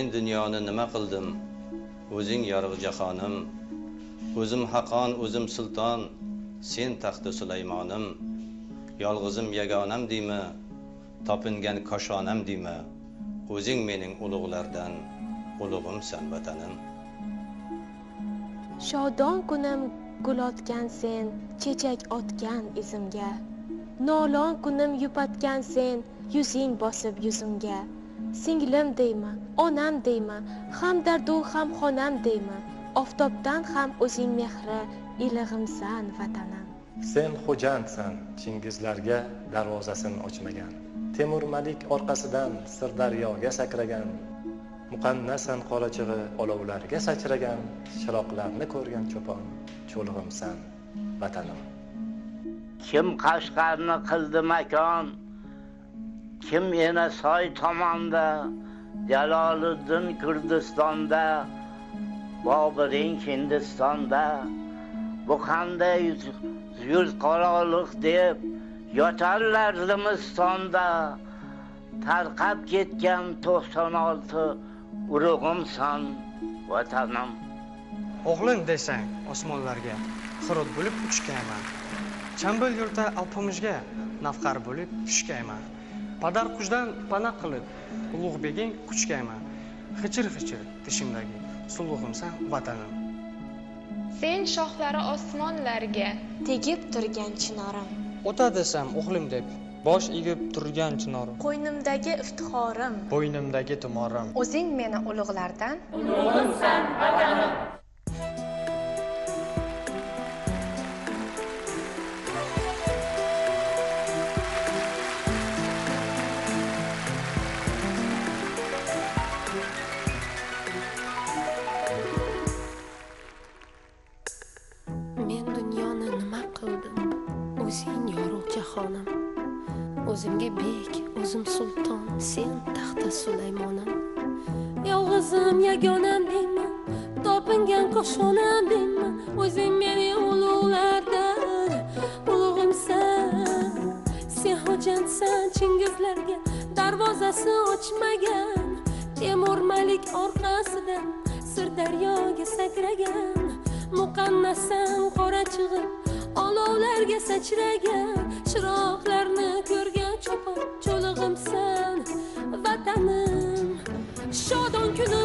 Men dunyoni nima qildim? O'zing yorug' jahonim. O'zim haqon, o'zim sulton, sen taxti Sulaymonim. Yolg'izim yagonam deymi? Topingan koshonam deymi? O'zing mening ulug'lardan, ulug'imsan vatanim. Shodon kunim gul otgan sen, chechak otgan izimga. Nolon kunim yupatgan sen, yuzing bosib yuzimga. Singlim deyman, onam deyman, ham dardu ham xonam deyman. Oftobdan ham o'zing mehri, ilig'imsan vatanim. Sen xo'jandsan, Chingizlarga darvozasini ochmagan. Temur Malik orqasidan Sirdaryoga sakragan. Muqannasan qorachig'i olovlarga sachragan. Chiroqlarni ko'rgan cho'pon, cho'lig'imsan vatanim. Kim Qashqarni qildi makon, kim Enasoy tomonda, Jaloliddin Kurdistonda, Bobiring Hindistonda. Bu qanday yurt qoraliq deb yotarlar Zimistonda. Tarqab ketgan 96 urug'imsan vatanim. O'g'lim desang osmonlarga xirot bo'lib uchgayman. Chambal yurta alpomishga nafqar bo'lib tushgayman. Padar qushdan pana qilib ulug'beging kuchgayman. Xichir-xichir tishimdagi sulug'imsan vatanim. Sen shoxlari osmonlarga Tegib turgan chinorim. O'ta desam o'g'lim deb bosh egib turgan chinorim. Qo'ynimdagi iftixorim. Bo'ynimdagi tumorim. o'zing meni ulug'lardan ulug'imsan vatanim. Men dunyoni nima qildim? O'zing yorug' jahonim. O'zimga bek, o'zim sulton, sen taxta Sulaymonim. Yolg'izim yagonam deyman, topingan qo'shonam deyman. O'zing meni ulug'lardan, ulug'imsan. Sen xo'jandsan, Chingizlarga darvozasi ochmagan. Temur Malik orqasidan Sirdaryoga sakragan. Muqannasan qorachig'i olovlarga sachragan. Chiroqlarni ko'rgan cho'pon, cho'lig'imsan vatanim. Shodon kunim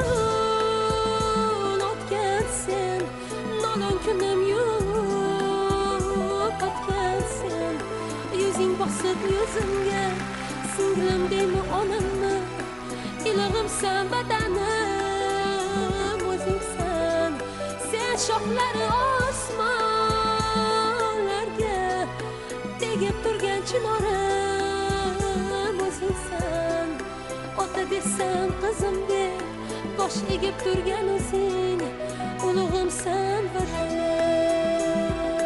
gul otgan sen, nolon kunim yo'qotgan sen. Yuzing bosib yuzimga, singlim deymi onammi? Ilig'imsan vatanim, o'zingsan. Sen shoxlari osmonlarga tegib turgan chinorim, o'zingsan. Ota desam qizim deb bosh egib turgan o'zing, ulug'imsan vatanim.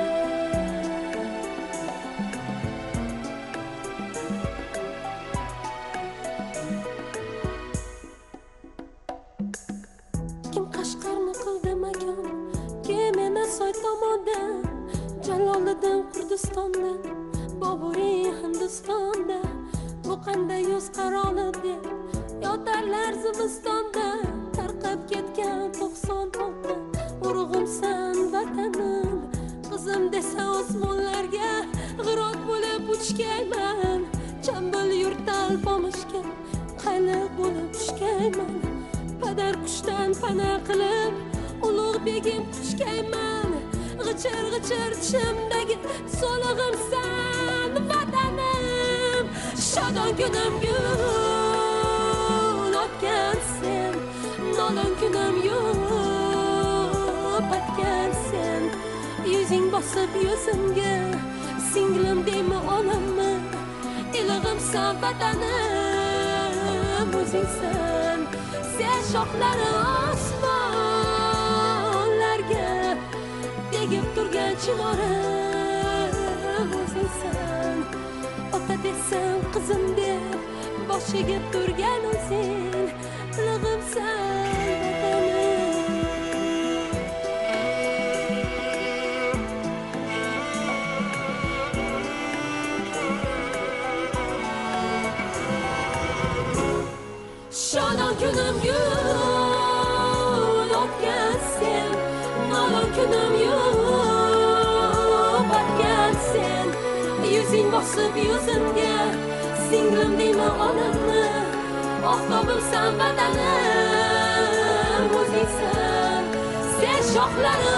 Kim Qashqarni qildi makon, kim Enasoy tomonda, Jaloliddin Kurdistonda, Bobiring Hindistonda. Bu qanday yuz qaroli deb yotarlar Zimistonda. Tarqab ketgan 96 urug'imsan vatanim. Qizim desa osmonlarga g'irot bo'lib uchgayman. Chambal yurtda alpomishga qayliq bo'lib tushgayman. Padar qushdan pana qilib ulug' begim kuchgayman. G'ichir-g'ichir tishimdagi so'lig'imsan vatanim. Shodon kunim gul otgan sen, nolon kunim yo'qotgan sen. Yuzing bosib yuzimga, singlim deymi onammi? Ilig'imsan vatanim, o'zingsan. Sen shoxlari osmonlarga tegib turgan chinorim, o'zingsan. Ota desam qizim deb bosh egib turgan o'zing, ilig'imsan vatanim. Shodon kunim gul otgan sen, nolon kunim yupatgan sen, yuzing bosib yuzimga, singlim deyman onamni, oftobimsan vatanim o'zingsan, sen shoxlari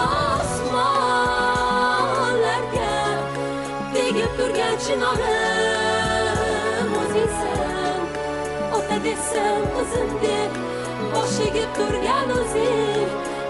osmonlarga tegib turgan chinorim o'zingsan, ota desam qizim deb bosh egib turgan o'zing,